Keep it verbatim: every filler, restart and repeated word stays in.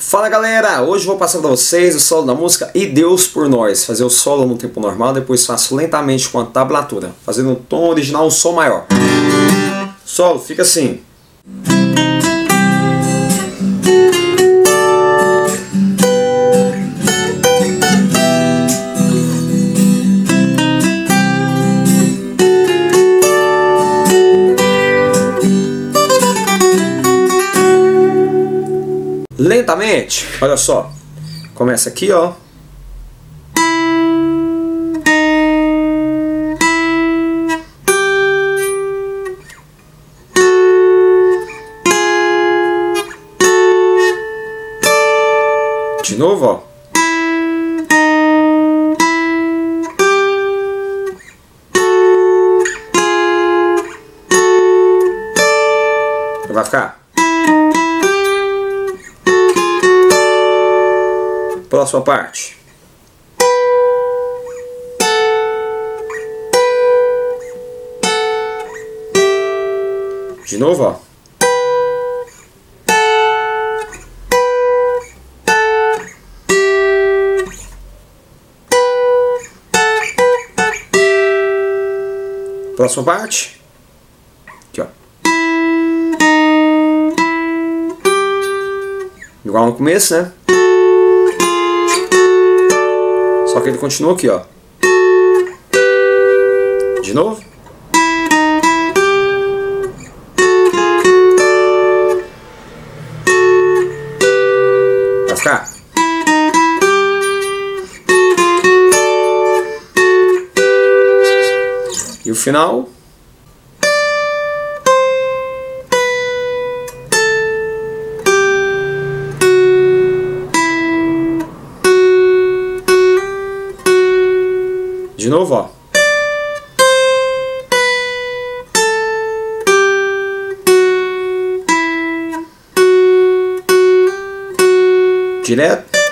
Fala galera, hoje vou passar para vocês o solo da música E Deus por Nós. Fazer o solo no tempo normal, depois faço lentamente com a tablatura, fazendo o tom original, um som maior. Solo fica assim. Lentamente, olha só, começa aqui, ó. De novo, ó. Vai ficar. Próxima parte. De novo, ó. Próxima parte. Aqui, ó. Igual no começo, né? Só que ele continua aqui, ó. De novo. Vai ficar. E o final. De novo, ó. Direto.